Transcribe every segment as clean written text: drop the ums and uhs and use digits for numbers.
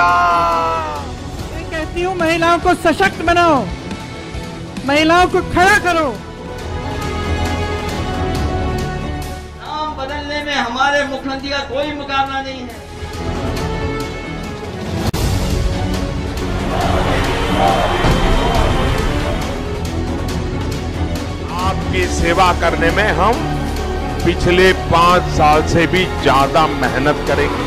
मैं कहती हूँ महिलाओं को सशक्त बनाओ, महिलाओं को खड़ा करो। नाम बदलने में हमारे मुख्यमंत्री का कोई मुकाबला नहीं है। आपकी सेवा करने में हम पिछले 5 साल से भी ज्यादा मेहनत करेंगे।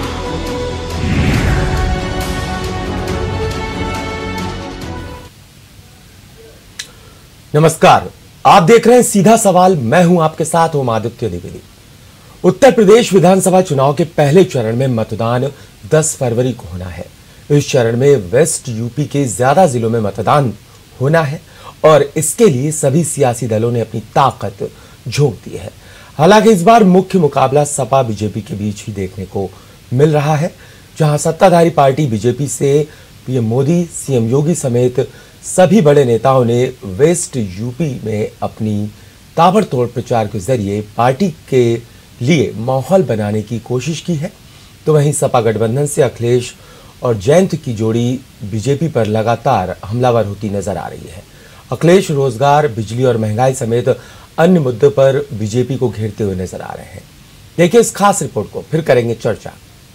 नमस्कार, आप देख रहे हैं सीधा सवाल। मैं हूं आपके साथ ओम आदित्य द्विवेदी। उत्तर प्रदेश विधानसभा चुनाव के पहले चरण में मतदान 10 फरवरी को होना है। इस चरण में वेस्ट यूपी के ज्यादा जिलों में मतदान होना है और इसके लिए सभी सियासी दलों ने अपनी ताकत झोंक दी है। हालांकि इस बार मुख्य मुकाबला सपा बीजेपी के बीच ही देखने को मिल रहा है, जहां सत्ताधारी पार्टी बीजेपी से पीएम मोदी, सीएम योगी समेत सभी बड़े नेताओं ने वेस्ट यूपी में अपनी ताबड़तोड़ प्रचार के जरिए पार्टी के लिए माहौल बनाने की कोशिश की है। तो वहीं सपा गठबंधन से अखिलेश और जयंत की जोड़ी बीजेपी पर लगातार हमलावर होती नजर आ रही है। अखिलेश रोजगार, बिजली और महंगाई समेत अन्य मुद्दों पर बीजेपी को घेरते हुए नजर आ रहे हैं। देखिए इस खास रिपोर्ट को, फिर करेंगे चर्चा।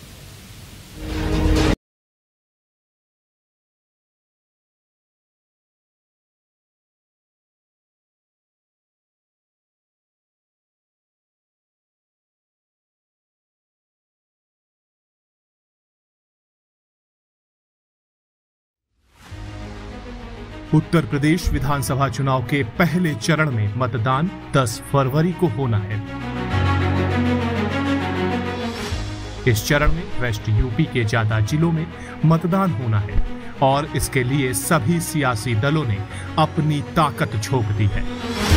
उत्तर प्रदेश विधानसभा चुनाव के पहले चरण में मतदान 10 फरवरी को होना है। इस चरण में वेस्ट यूपी के ज्यादा जिलों में मतदान होना है और इसके लिए सभी सियासी दलों ने अपनी ताकत झोंक दी है।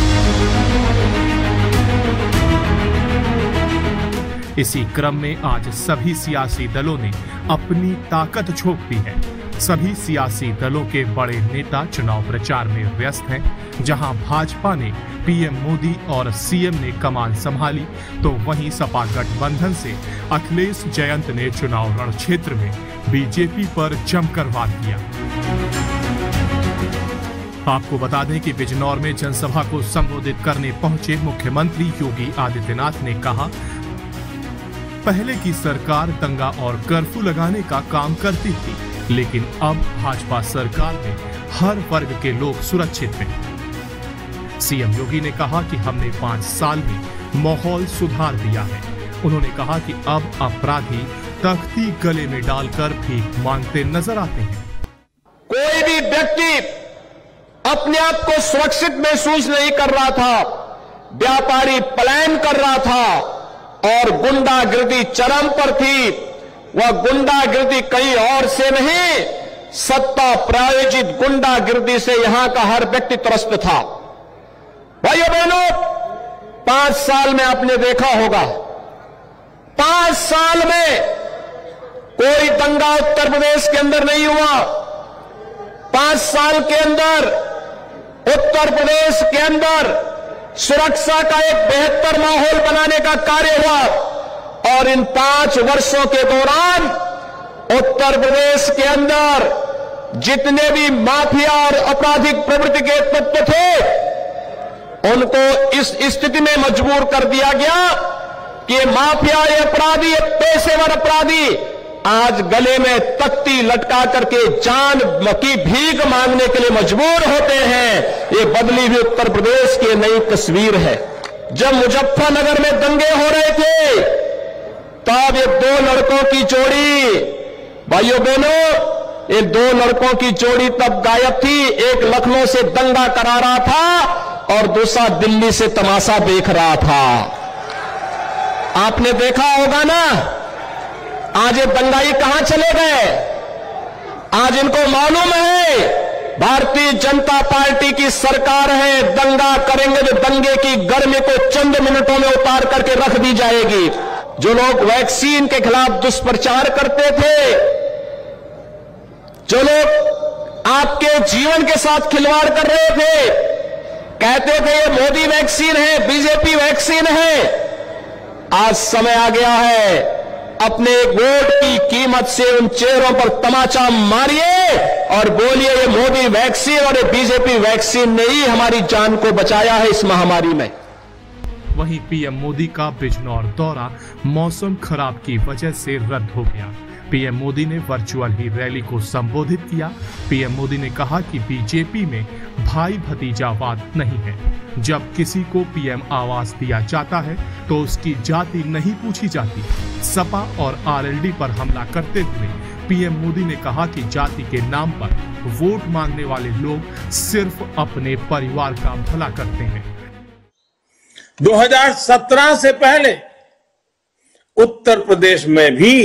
इसी क्रम में आज सभी सियासी दलों ने अपनी ताकत झोंक दी है। सभी सियासी दलों के बड़े नेता चुनाव प्रचार में व्यस्त हैं। जहां भाजपा ने पीएम मोदी और सीएम ने कमान संभाली, तो वहीं सपा गठबंधन से अखिलेश जयंत ने चुनाव रण क्षेत्र में बीजेपी पर जमकर वार किया। आपको बता दें कि बिजनौर में जनसभा को संबोधित करने पहुंचे मुख्यमंत्री योगी आदित्यनाथ ने कहा, पहले की सरकार दंगा और कर्फ्यू लगाने का काम करती थी, लेकिन अब भाजपा सरकार में हर वर्ग के लोग सुरक्षित हैं। सीएम योगी ने कहा कि हमने 5 साल में माहौल सुधार दिया है। उन्होंने कहा कि अब अपराधी तख्ती गले में डालकर भीख मांगते नजर आते हैं। कोई भी व्यक्ति अपने आप को सुरक्षित महसूस नहीं कर रहा था। व्यापारी पलायन कर रहा था और गुंडागर्दी चरम पर थी। वह गुंडागिर्दी कहीं और से नहीं, सत्ता प्रायोजित गुंडागिर्दी से यहां का हर व्यक्ति त्रस्त था। भाइयों बहनों, 5 साल में आपने देखा होगा, 5 साल में कोई दंगा उत्तर प्रदेश के अंदर नहीं हुआ। 5 साल के अंदर उत्तर प्रदेश के अंदर सुरक्षा का एक बेहतर माहौल बनाने का कार्य हुआ और इन 5 वर्षों के दौरान उत्तर प्रदेश के अंदर जितने भी माफिया और आपराधिक प्रवृत्ति के तत्व थे, उनको इस स्थिति में मजबूर कर दिया गया कि माफिया, ये अपराधी, ये पेशेवर अपराधी आज गले में तख्ती लटका करके जान की भीख मांगने के लिए मजबूर होते हैं। ये बदली हुई उत्तर प्रदेश की नई तस्वीर है। जब मुजफ्फरनगर में दंगे हो रहे थे, तब ये 2 लड़कों की जोड़ी, भाइयों बहनों, ये 2 लड़कों की जोड़ी तब गायब थी। एक लखनऊ से दंगा करा रहा था और दूसरा दिल्ली से तमाशा देख रहा था। आपने देखा होगा ना, आज ये दंगाई कहां चले गए। आज इनको मालूम है भारतीय जनता पार्टी की सरकार है, दंगा करेंगे तो दंगे की गर्मी को चंद मिनटों में उतार करके रख दी जाएगी। जो लोग वैक्सीन के खिलाफ दुष्प्रचार करते थे, जो लोग आपके जीवन के साथ खिलवाड़ कर रहे थे, कहते थे ये मोदी वैक्सीन है, बीजेपी वैक्सीन है, आज समय आ गया है अपने वोट की कीमत से उन चेहरों पर तमाचा मारिए और बोलिए ये मोदी वैक्सीन और ये बीजेपी वैक्सीन ने ही हमारी जान को बचाया है इस महामारी में। वहीं पीएम मोदी का बिजनौर दौरा मौसम खराब की वजह से रद्द हो गया। पीएम मोदी ने वर्चुअल ही रैली को संबोधित किया। पीएम मोदी ने कहा कि बीजेपी में भाई भतीजावाद नहीं है। जब किसी को पीएम आवास दिया जाता है तो उसकी जाति नहीं पूछी जाती। सपा और आरएलडी पर हमला करते हुए पीएम मोदी ने कहा कि जाति के नाम पर वोट मांगने वाले लोग सिर्फ अपने परिवार का भला करते हैं। 2017 से पहले उत्तर प्रदेश में भी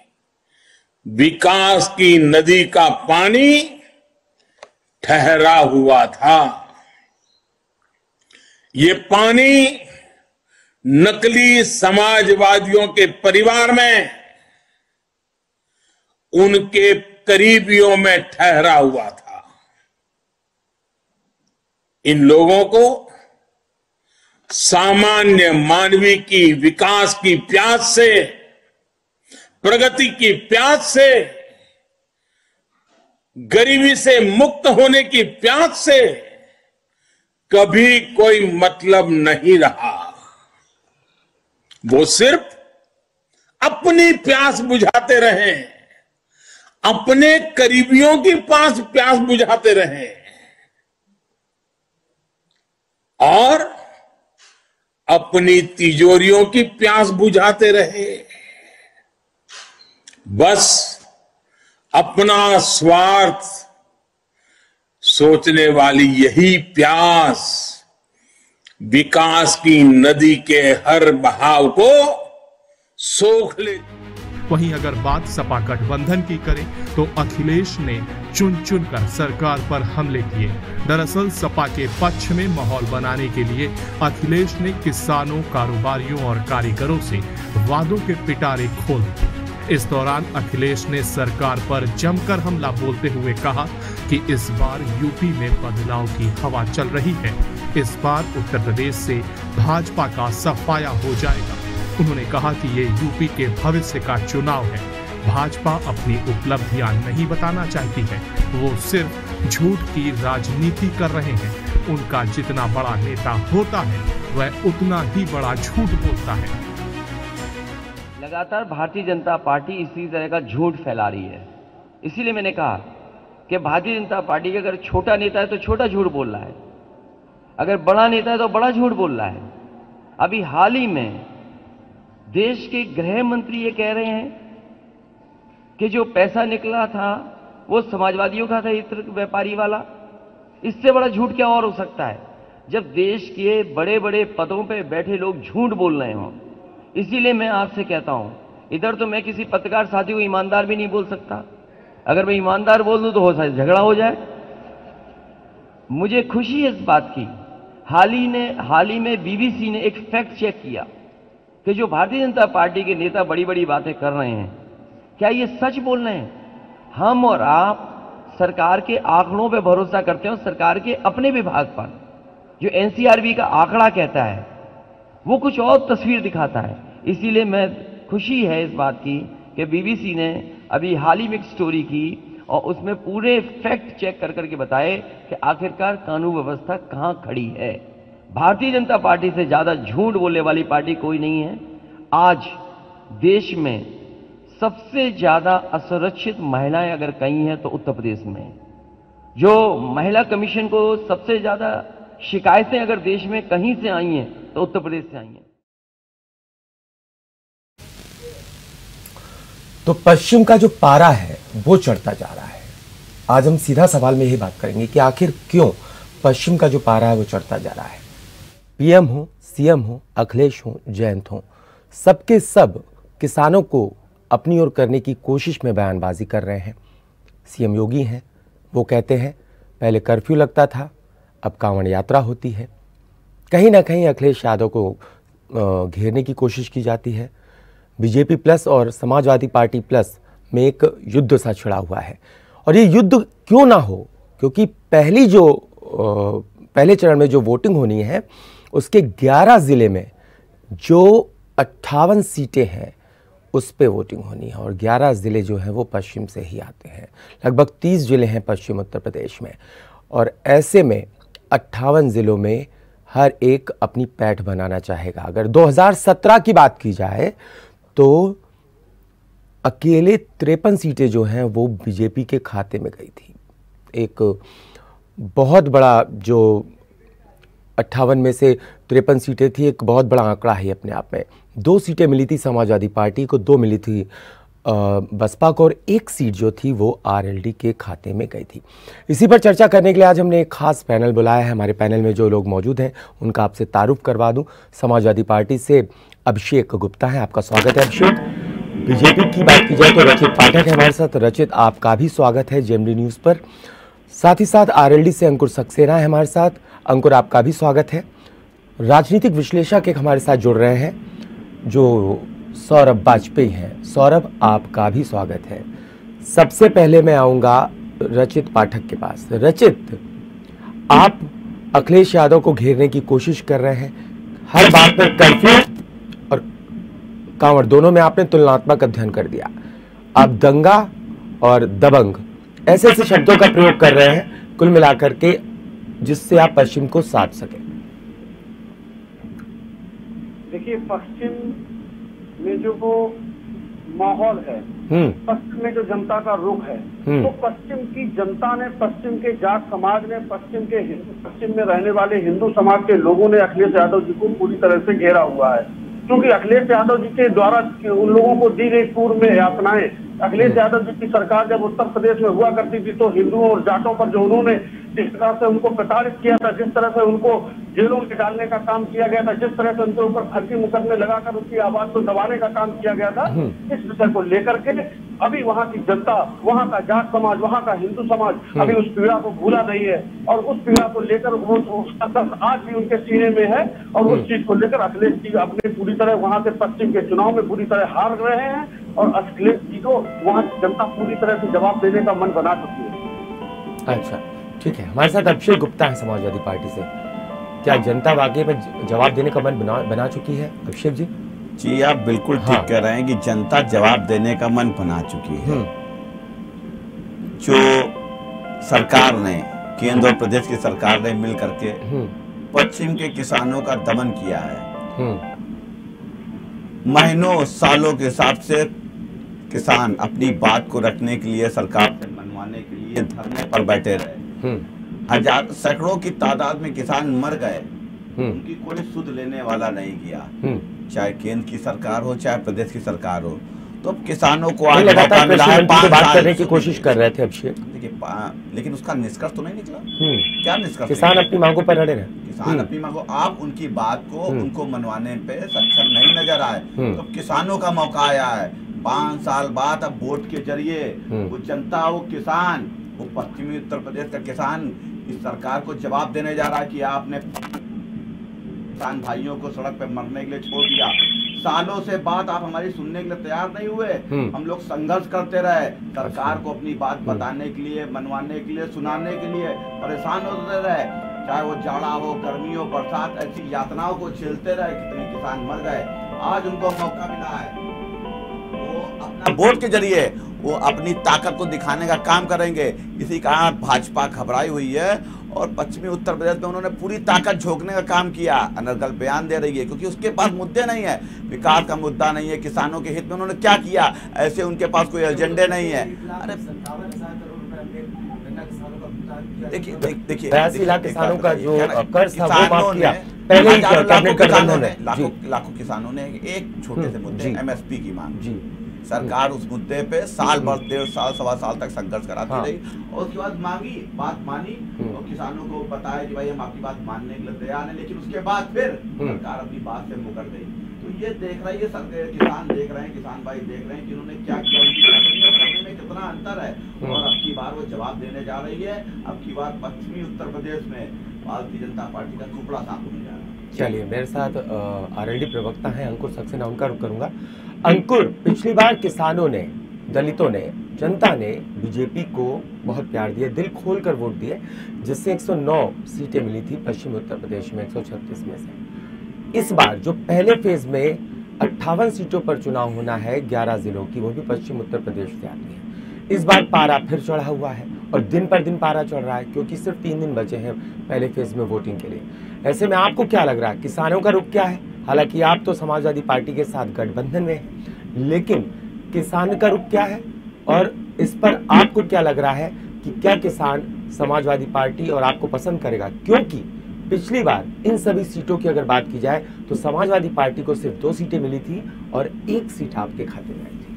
विकास की नदी का पानी ठहरा हुआ था। ये पानी नकली समाजवादियों के परिवार में उनके करीबियों में ठहरा हुआ था। इन लोगों को सामान्य मानवीय की विकास की प्यास से, प्रगति की प्यास से, गरीबी से मुक्त होने की प्यास से कभी कोई मतलब नहीं रहा। वो सिर्फ अपनी प्यास बुझाते रहे, अपने करीबियों की प्यास बुझाते रहे और अपनी तिजोरियों की प्यास बुझाते रहे। बस अपना स्वार्थ सोचने वाली यही प्यास विकास की नदी के हर बहाव को सोख ले। वहीं अगर बात सपा गठबंधन की करें तो अखिलेश ने चुन चुन कर सरकार पर हमले किए। दरअसल सपा के पक्ष में माहौल बनाने के लिए अखिलेश ने किसानों, कारोबारियों और कारीगरों से वादों के पिटारे खोल दिए। इस दौरान अखिलेश ने सरकार पर जमकर हमला बोलते हुए कहा कि इस बार यूपी में बदलाव की हवा चल रही है। इस बार उत्तर प्रदेश से भाजपा का सफाया हो जाएगा। उन्होंने कहा कि ये यूपी के भविष्य का चुनाव है। भाजपा अपनी उपलब्धियां नहीं बताना चाहती है, वो सिर्फ झूठ की राजनीति कर रहे हैं। उनका जितना बड़ा नेता होता है वह उतना ही बड़ा झूठ बोलता है। लगातार भारतीय जनता पार्टी इसी तरह का झूठ फैला रही है। इसीलिए मैंने कहा कि भारतीय जनता पार्टी का अगर छोटा नेता है तो छोटा झूठ बोल रहा है, अगर बड़ा नेता है तो बड़ा झूठ बोल रहा है। अभी हाल ही में देश के गृह मंत्री ये कह रहे हैं कि जो पैसा निकला था वो समाजवादियों का था, इत्र व्यापारी वाला। इससे बड़ा झूठ क्या और हो सकता है जब देश के बड़े बड़े पदों पे बैठे लोग झूठ बोल रहे हों। इसीलिए मैं आपसे कहता हूं, इधर तो मैं किसी पत्रकार साथी को ईमानदार भी नहीं बोल सकता। अगर मैं ईमानदार बोल दूं तो हो सकता झगड़ा हो जाए। मुझे खुशी है इस बात की, हाल ही में बीबीसी ने एक फैक्ट चेक किया कि जो भारतीय जनता पार्टी के नेता बड़ी बड़ी बातें कर रहे हैं, क्या ये सच बोल रहे हैं? हम और आप सरकार के आंकड़ों पे भरोसा करते हैं, सरकार के अपने विभाग पर जो एनसीआरबी का आंकड़ा कहता है वो कुछ और तस्वीर दिखाता है। इसीलिए मैं खुशी है इस बात की कि बीबीसी ने अभी हाल ही में एक स्टोरी की और उसमें पूरे फैक्ट चेक कर करके बताए कि आखिरकार कानून व्यवस्था कहां खड़ी है। भारतीय जनता पार्टी से ज्यादा झूठ बोलने वाली पार्टी कोई नहीं है। आज देश में सबसे ज्यादा असुरक्षित महिलाएं अगर कहीं हैं तो उत्तर प्रदेश में। जो महिला कमीशन को सबसे ज्यादा शिकायतें अगर देश में कहीं से आई हैं तो उत्तर प्रदेश से आई हैं। तो पश्चिम का जो पारा है वो चढ़ता जा रहा है। आज हम सीधा सवाल में यही बात करेंगे कि आखिर क्यों पश्चिम का जो पारा है वो चढ़ता जा रहा है। पीएम हो, सीएम हो, अखिलेश हो, जयंत हो, सबके सब किसानों को अपनी ओर करने की कोशिश में बयानबाजी कर रहे हैं। सीएम योगी हैं, वो कहते हैं पहले कर्फ्यू लगता था, अब कांवड़ यात्रा होती है। कहीं ना कहीं अखिलेश यादव को घेरने की कोशिश की जाती है। बीजेपी प्लस और समाजवादी पार्टी प्लस में एक युद्ध सा छिड़ा हुआ है। और ये युद्ध क्यों ना हो, क्योंकि पहले चरण में जो वोटिंग होनी है उसके 11 जिले में जो 58 सीटें हैं उस पे वोटिंग होनी है और 11 ज़िले जो हैं वो पश्चिम से ही आते हैं। लगभग 30 ज़िले हैं पश्चिम उत्तर प्रदेश में और ऐसे में 58 ज़िलों में हर एक अपनी पैठ बनाना चाहेगा। अगर 2017 की बात की जाए तो अकेले 53 सीटें जो हैं वो बीजेपी के खाते में गई थी। एक बहुत बड़ा जो 58 में से 53 सीटें थी, एक बहुत बड़ा आंकड़ा है अपने आप में। 2 सीटें मिली थी समाजवादी पार्टी को, 2 मिली थी बसपा को और 1 सीट जो थी वो आरएलडी के खाते में गई थी। इसी पर चर्चा करने के लिए आज हमने एक खास पैनल बुलाया है। हमारे पैनल में जो लोग मौजूद हैं उनका आपसे तारुफ करवा दूं। समाजवादी पार्टी से अभिषेक गुप्ता है, आपका स्वागत है अभिषेक। बीजेपी की बात की जाए तो रचित पाठक है हमारे साथ। रचित, आपका भी स्वागत है जेएमडी न्यूज़ पर। साथ ही साथ आरएलडी से अंकुर सक्सेना है हमारे साथ। अंकुर, आपका भी स्वागत है। राजनीतिक विश्लेषक एक हमारे साथ जुड़ रहे हैं जो सौरभ वाजपेयी हैं। सौरभ, आपका भी स्वागत है। सबसे पहले मैं आऊंगा रचित पाठक के पास। रचित, आप अखिलेश यादव को घेरने की कोशिश कर रहे हैं। हर बात पर कर्फ्यू और कांवड़ दोनों में आपने तुलनात्मक अध्ययन कर दिया। आप दंगा और दबंग ऐसे ऐसे शब्दों का प्रयोग कर रहे हैं कुल मिलाकर के जिससे आप पश्चिम को साध सकें। देखिए, पश्चिम में जो वो माहौल है, पश्चिम में जो जनता का रुख है, तो पश्चिम की जनता ने, पश्चिम के जाट समाज ने, पश्चिम में रहने वाले हिंदू समाज के लोगों ने अखिलेश यादव जी को पूरी तरह से घेरा हुआ है। क्योंकि अखिलेश यादव जी के द्वारा उन लोगों को दी गई पूर्व में यातनाएं, अखिलेश यादव जी की सरकार जब उत्तर प्रदेश में हुआ करती थी तो हिंदुओं और जाटों पर जो उन्होंने जिस तरह से उनको प्रताड़ित किया था, जिस तरह से उनको जेलों में डालने का काम किया गया था, जिस तरह से उनके ऊपर फर्जी मुकदमे लगाकर उनकी आवाज को दबाने का काम किया गया था, इस विषय को लेकर के अभी वहाँ की जनता, वहाँ का जाट समाज, वहाँ का हिंदू समाज अभी उस पीड़ा को भूला नहीं है और उस पीड़ा को लेकर उसका दर्द आज भी उनके सीने में है और उस चीज को लेकर अखिलेश जी अपने पूरी तरह वहाँ से पश्चिम के चुनाव में पूरी तरह हार रहे हैं और अखिलेश जी को वहाँ की जनता पूरी तरह से जवाब देने का मन बना चुकी है। अच्छा, ठीक है। हमारे साथ अभिषेक गुप्ता है समाजवादी पार्टी से। क्या जनता वाकई में जवाब देने का मन बना चुकी है? अभिषेक जी। जी, आप बिल्कुल ठीक कह रहे हैं कि जनता जवाब देने का मन बना चुकी है। जो सरकार ने, केंद्र और प्रदेश की सरकार ने मिल करके पश्चिम के किसानों का दमन किया है। महीनों सालों के हिसाब से किसान अपनी बात को रखने के लिए, सरकार से मनवाने के लिए धरने पर बैठे रहे। हजार सैकड़ों की तादाद में किसान मर गए, उनकी कोई सुध लेने वाला नहीं किया, चाहे केंद्र की सरकार हो चाहे प्रदेश की सरकार हो। तो किसानों को आज मौका मिला है, 5 बात करने की कोशिश कर रहे थे अभिषेक, देखिए, लेकिन उसका निष्कर्ष तो नहीं निकला। क्या निष्कर्ष? किसान अपनी मांगों पर अड़े रहे। किसान अपनी मांगों, आप उनकी बात को उनको मनवाने पे सक्षम नहीं नजर आए। तो किसानों का मौका आया है 5 साल बाद। अब वोट के जरिए वो जनता, वो किसान, वो पश्चिमी उत्तर प्रदेश का किसान इस सरकार को जवाब देने जा रहा है कि आपने किसान भाइयों को सड़क पे मरने के लिए छोड़ दिया। सालों से बात आप हमारी सुनने के लिए तैयार नहीं हुए। हम लोग संघर्ष करते रहे, सरकार को अपनी बात बताने के लिए, मनवाने के लिए, सुनाने के लिए परेशान होते रहे। चाहे वो जाड़ा हो, गर्मी हो, बरसात, ऐसी यातनाओं को झेलते रहे। कितने किसान मर गए। आज उनको मौका मिला है, वो अपना वोट के जरिए वो अपनी ताकत को दिखाने का काम करेंगे। इसी कारण भाजपा घबराई हुई है और पश्चिमी उत्तर प्रदेश में उन्होंने पूरी ताकत झोंकने का काम किया। अनर्गल बयान दे रही है क्योंकि उसके पास मुद्दे नहीं है, विकास का मुद्दा नहीं है, किसानों के हित में उन्होंने क्या किया, ऐसे उनके पास कोई एजेंडे नहीं है। अरे देखिए 82 लाख किसानों का जो कर्ज था वो माफ किया। पहले लाखों किसानों ने एक छोटे से मुद्दे एमएसपी की मांग, सरकार उस मुद्दे पे साल भर, 1.5 साल, 1.25 साल तक संघर्ष कराती रही और उसके बाद बात मानी और किसानों को बताया कि भाई हम आपकी बात मानने के लिए तैयार हैं, लेकिन उसके बाद फिर सरकार अपनी बात से मुकर गई। तो ये देख रही है किसान देख रहे हैं, किसान भाई देख रहे हैं कि उन्होंने क्या किया, उनकी करने में कितना अंतर है और अब की बार वो जवाब देने जा रही है। अब की बार पश्चिमी उत्तर प्रदेश में भारतीय जनता पार्टी का टुकड़ा साफ होने जा रहा है। चलिए, मेरे साथ आरएलडी प्रवक्ता हैं अंकुर सक्सेना, उनका रुख करूंगा। अंकुर, पिछली बार किसानों ने, दलितों ने, जनता ने बीजेपी को बहुत प्यार दिया, दिल खोलकर वोट दिए, जिससे 109 सीटें मिली थी पश्चिम उत्तर प्रदेश में 136 में से। इस बार जो पहले फेज में 58 सीटों पर चुनाव होना है, 11 जिलों की, वो भी पश्चिम उत्तर प्रदेश से आती है। इस बार पारा फिर चढ़ा हुआ है और दिन पर दिन पारा चढ़ रहा है, क्योंकि सिर्फ 3 दिन बचे हैं पहले फेज में वोटिंग के लिए। ऐसे में आपको क्या लग रहा है, किसानों का रुख क्या है? हालांकि आप तो समाजवादी पार्टी के साथ गठबंधन में हैं, लेकिन किसान का रुख क्या है? और इस पर आपको क्या लग रहा है कि क्या किसान समाजवादी पार्टी और आपको पसंद करेगा? क्योंकि पिछली बार इन सभी सीटों की अगर बात की जाए तो समाजवादी पार्टी को सिर्फ 2 सीटें मिली थी और 1 सीट आपके खाते में आई थी।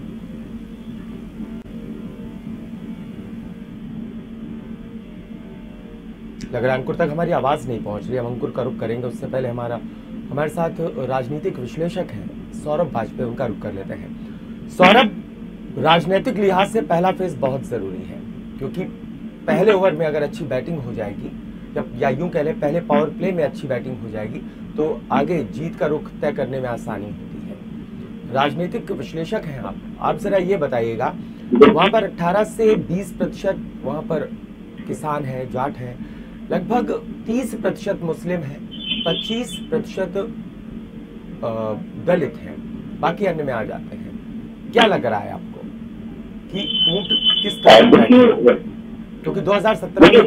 लग रहा है अंकुर तक हमारी आवाज नहीं पहुंच रही। हम अंकुर का रुख करेंगे, उससे पहले हमारे साथ राजनीतिक विश्लेषक हैं सौरभ वाजपेयी, उनका रुख कर लेते हैं। सौरभ, राजनीतिक लिहाज से पहला फेज बहुत जरूरी है, क्योंकि पहले ओवर में अगर अच्छी बैटिंग हो जाएगी या यूं कह लें पहले पावर प्ले में अच्छी बैटिंग हो जाएगी तो आगे जीत का रुख तय करने में आसानी होती है। राजनीतिक विश्लेषक हैं आप जरा ये बताइएगा, वहां पर 18 से 20% वहां पर किसान है, जाट है, लगभग 30% मुस्लिम है, 25% दलित है, बाकी अन्य में आ जाते हैं। क्या लग रहा है आपको कि वोट किस तरह? क्योंकि 2017 में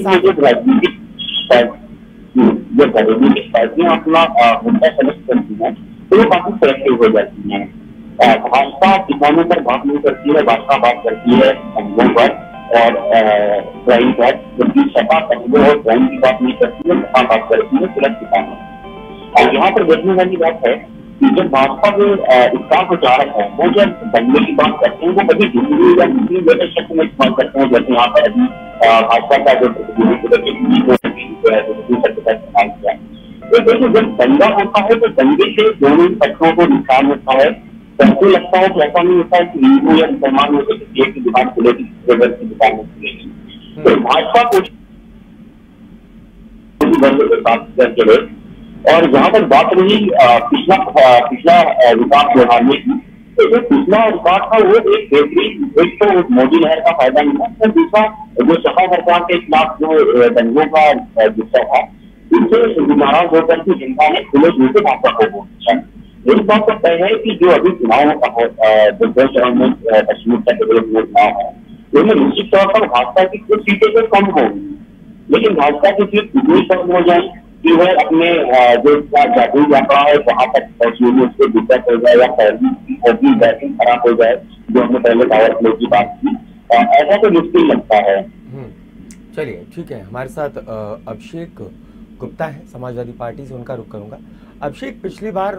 राजनीतिक पार्टियां अपना मुद्दा सेलेक्ट करती हैं तो वो काफी सिलेक्टिव हो जाती हैं। भाजपा किसानों पर बात नहीं करती है, भाजपा बात करती है संघों पर और ड्राइंग पर, जबकि सपा संघों और ड्राइंग की बात नहीं करती है, सपा बात करती है सिर्फ किसानों। और यहाँ पर देखने वाली बात है कि जब भाजपा के स्टार प्रचारक है वो जब दंगे की बात करते हैं वो कभी हिंदी या मुस्लिम जैसे शब्द में इस्तेमाल करते हैं, जैसे यहाँ पर अभी भाजपा का जो इस्तेमाल किया। तो देखिए जब दंगा होता है तो दंगे से दोनों पक्षों को नुकसान होता है। सबको लगता है कि ऐसा नहीं होता है कि हिंदू या मुसलमान में से किसी एक की दुकान खुलेगी, दूसरे वर्ग की दुकान में खुलेगी। तो भाजपा को चले। और जहाँ तक बात रही पिछला विकास बढ़ाने की, तो जो पिछला विकास था वो एक बेहतरीन, एक तो मोदी लहर का फायदा मिला, तो दूसरा जो सपा सरकार के खिलाफ जो दंगों का गुस्सा था उससे नाराज होकर की जनता ने खुले दिल से भाजपा को वोट दिया। एक बात तो तय है कि जो अभी चुनाव दो चरण में पश्चिमी उत्तर प्रदेश में चुनाव है उसमें निश्चित तौर पर भाजपा की कुछ सीटें तो कम होंगी, लेकिन भाजपा की सीट इतनी कम हो जाए कि वह अपने जो जागरूक यात्रा है वहां तक पहुंचने में उसको दिक्कत हो जाए या पहली बैटिंग खराब हो जाए, जो हमने पहले पावर प्ले की बात की, ऐसा तो मुश्किल लगता है। चलिए ठीक है, हमारे साथ अभिषेक गुप्ता है समाजवादी पार्टी से, उनका रुख करूंगा। अभिषेक, पिछली बार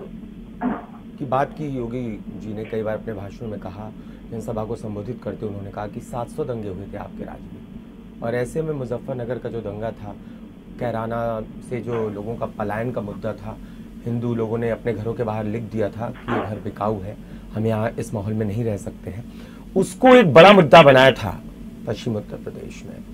की बात की योगी जी ने कई बार अपने भाषण में कहा, जनसभा को संबोधित करते उन्होंने कहा कि 700 दंगे हुए थे आपके राज्य में, और ऐसे में मुजफ्फरनगर का जो दंगा था, कैराना से जो लोगों का पलायन का मुद्दा था, हिंदू लोगों ने अपने घरों के बाहर लिख दिया था कि ये घर बिकाऊ है, हम यहाँ इस माहौल में नहीं रह सकते हैं, उसको एक बड़ा मुद्दा बनाया था पश्चिम उत्तर प्रदेश में।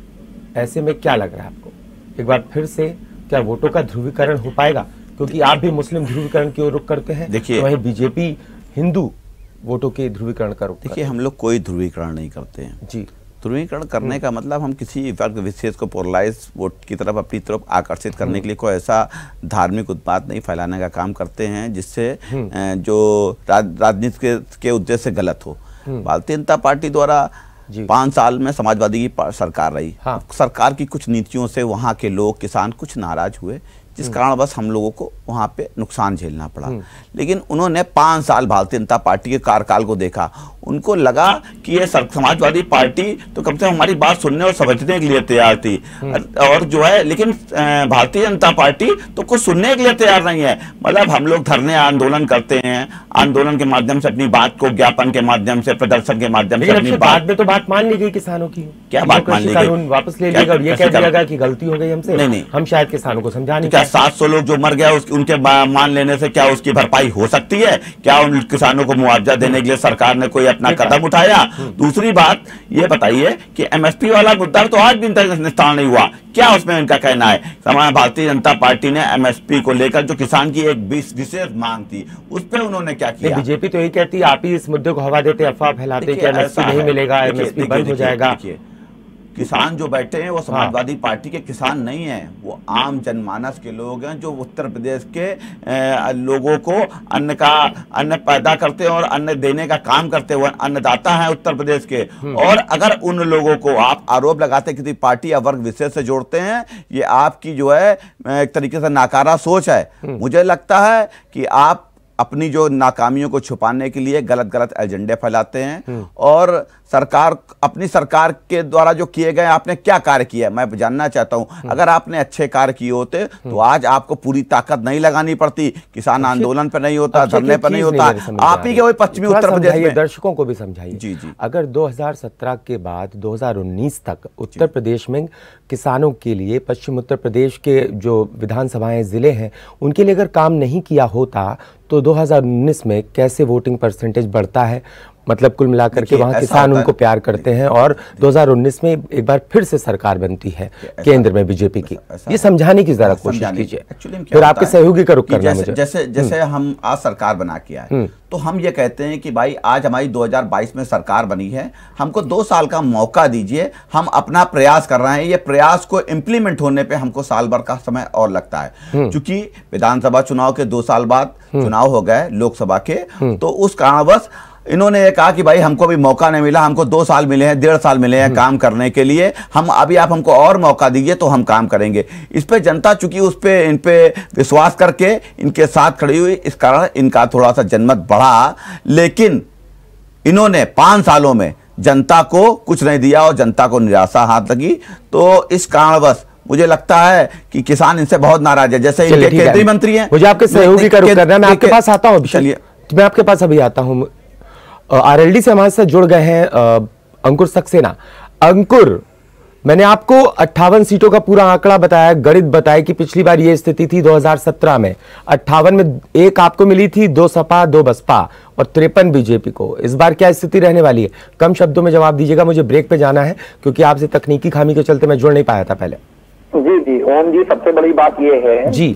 ऐसे में क्या लग रहा है आपको, एक बार फिर से क्या वोटों का ध्रुवीकरण हो पाएगा? क्योंकि आप भी मुस्लिम ध्रुवीकरण की ओर रुख करते हैं, देखिए तो वहीं बीजेपी हिंदू वोटों के ध्रुवीकरण का रुख। देखिए हम लोग कोई ध्रुवीकरण नहीं करते हैं जी। ध्रुवीकरण करने का मतलब हम किसी वर्ग विशेष को पोलराइज वोट की तरफ अपनी तरफ आकर्षित करने के लिए कोई ऐसा धार्मिक उत्पाद नहीं फैलाने का काम करते हैं जिससे जो राजनीति के उद्देश्य से गलत हो। भारतीय जनता पार्टी द्वारा 5 साल में समाजवादी की सरकार रही। सरकार की कुछ नीतियों से वहाँ के लोग किसान कुछ नाराज हुए, जिस कारण बस हम लोगों को वहां पे नुकसान झेलना पड़ा। लेकिन उन्होंने 5 साल भारतीय जनता पार्टी के कार्यकाल को देखा, उनको लगा कि ये समाजवादी पार्टी तो कम से कम हमारी बात सुनने और समझने के लिए तैयार थी, और जो है लेकिन भारतीय जनता पार्टी तो कुछ सुनने के लिए तैयार नहीं है। मतलब हम लोग धरने आंदोलन करते हैं, आंदोलन के माध्यम से अपनी बात को, ज्ञापन के माध्यम से, प्रदर्शन के माध्यम से अपनी बात में तो बात मान ली गई किसानों की। क्या बात मान ली गई? वापस ले लिएगा और ये कह दिया गया कि गलती हो गई हमसे, नहीं हम शायद किसानों को समझा नहीं। 700 लोग जो मर गया उनके मान लेने से क्या उसकी भरपाई हो सकती है? क्या उन किसानों को मुआवजा देने के लिए सरकार ने कोई अपना कदम उठाया? दूसरी बात ये बताइए कि एमएसपी वाला मुद्दा तो आज भी निस्तारण नहीं हुआ, क्या उसमें इनका कहना है? भारतीय जनता पार्टी ने एमएसपी को लेकर जो किसान की एक विशेष मांग थी उस पर उन्होंने क्या किया? बीजेपी तो यही कहती है आप ही इस मुद्दे को हवा देते, अफवाह फैलाते कि एमएसपी नहीं मिलेगा, एमएसपी बंद हो जाएगा। किसान जो बैठे हैं वो समाजवादी पार्टी के किसान नहीं हैं, वो आम जनमानस के लोग हैं जो उत्तर प्रदेश के लोगों को अन्न पैदा करते हैं और अन्न देने का काम करते हुए अन्नदाता हैं उत्तर प्रदेश के। और अगर उन लोगों को आप आरोप लगाते किसी पार्टी या वर्ग विशेष से जोड़ते हैं, ये आपकी जो है एक तरीके से नाकारा सोच है। मुझे लगता है कि आप अपनी जो नाकामियों को छुपाने के लिए गलत गलत एजेंडे फैलाते हैं। और अपनी सरकार के द्वारा जो किए गए आपने क्या कार्य किया है मैं जानना चाहता हूं। अगर आपने अच्छे कार्य किए होते तो आज आपको पूरी ताकत नहीं लगानी पड़ती, किसान आंदोलन पर नहीं होता, धरने पर नहीं होता। आप ही के वही पश्चिमी उत्तर प्रदेश में। दर्शकों को भी समझाइए। जी जी। अगर 2017 के बाद 2019 तक उत्तर प्रदेश में किसानों के लिए, पश्चिम उत्तर प्रदेश के जो विधानसभाएं जिले हैं उनके लिए अगर काम नहीं किया होता तो 2019 में कैसे वोटिंग परसेंटेज बढ़ता है? मतलब कुल मिलाकर के वहां किसान उनको प्यार करते हैं और 2019 में एक बार फिर से सरकार बनती है केंद्र में बीजेपी की। ये समझाने की जरा कोशिश कीजिए, फिर आपके सहयोगी का रुख करना मुझे। जैसे हम आज सरकार बना के आए तो हम ये कहते हैं कि भाई आज हमारी 2022 में सरकार बनी है, हमको 2 साल का मौका दीजिए, हम अपना प्रयास कर रहे हैं। ये प्रयास को इम्प्लीमेंट होने पे हमको साल भर का समय और लगता है, क्योंकि विधानसभा चुनाव के 2 साल बाद चुनाव हो गए लोकसभा के। तो उस कारणवश इन्होंने ये कहा कि भाई हमको भी मौका नहीं मिला, हमको 2 साल मिले हैं, 1.5 साल मिले हैं काम करने के लिए, हम अभी आप हमको और मौका दीजिए तो हम काम करेंगे। इस पे जनता चूंकि उस पे इन पे विश्वास करके इनके साथ खड़ी हुई, इस कारण इनका थोड़ा सा जनमत बढ़ा। लेकिन इन्होंने 5 सालों में जनता को कुछ नहीं दिया और जनता को निराशा हाथ लगी। तो इस कारणवश मुझे लगता है कि किसान इनसे बहुत नाराज है। जैसे इनके केंद्रीय मंत्री हैं, मुझे आपके सहयोगी का रुख करना है, मैं आपके पास आता हूं। चलिए मैं आपके पास अभी आता हूं। आरएलडी से हमारे साथ जुड़ गए हैं अंकुर सक्सेना। अंकुर, मैंने आपको 58 सीटों का पूरा आंकड़ा बताया, गणित बताया कि पिछली बार ये स्थिति थी 2017 में। 58 में 1 आपको मिली थी, 2 सपा 2 बसपा और 53 बीजेपी को। इस बार क्या स्थिति रहने वाली है? कम शब्दों में जवाब दीजिएगा, मुझे ब्रेक पे जाना है क्योंकि आपसे तकनीकी खामी के चलते मैं जुड़ नहीं पाया था पहले। जी जी ओम जी, सबसे बड़ी बात ये है जी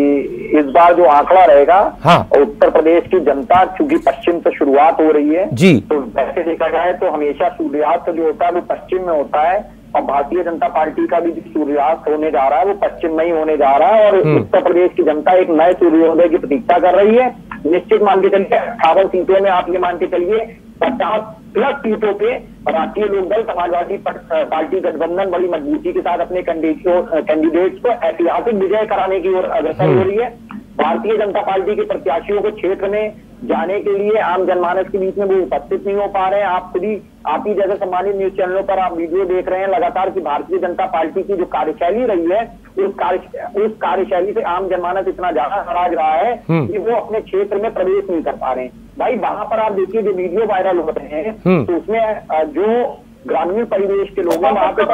कि इस बार जो आंकड़ा रहेगा, हाँ, उत्तर प्रदेश की जनता चूंकि पश्चिम से शुरुआत हो रही है जी, तो वैसे देखा जाए तो हमेशा सूर्यास्त जो होता है वो पश्चिम में होता है और भारतीय जनता पार्टी का भी जो सूर्यास्त होने जा रहा है वो पश्चिम में ही होने जा रहा है। और उत्तर प्रदेश की जनता एक नए सूर्योदय की प्रतीक्षा कर रही है। निश्चित मान के चलिए 58 सीटों में आप ये मान के चलिए 50+ सीटों पे राष्ट्रीय लोकदल समाजवादी पार्टी गठबंधन बड़ी मजबूती के साथ अपने कैंडिडेट्स को ऐतिहासिक विजय कराने की ओर अग्रसर हो रही है। भारतीय जनता पार्टी के प्रत्याशियों को क्षेत्र में जाने के लिए आम जनमानस के बीच में वो उपस्थित नहीं हो पा रहे हैं। आप ही जैसे सम्मानित न्यूज चैनलों पर आप वीडियो देख रहे हैं लगातार कि भारतीय जनता पार्टी की जो कार्यशैली रही है उस कार्यशैली से आम जनमानस इतना ज्यादा नाराज रहा है कि वो अपने क्षेत्र में प्रवेश नहीं कर पा रहे हैं। भाई वहां पर आप देखिए जो वीडियो वायरल हो रहे हैं तो उसमें जो ग्रामीण परिवेश के लोग वहां पे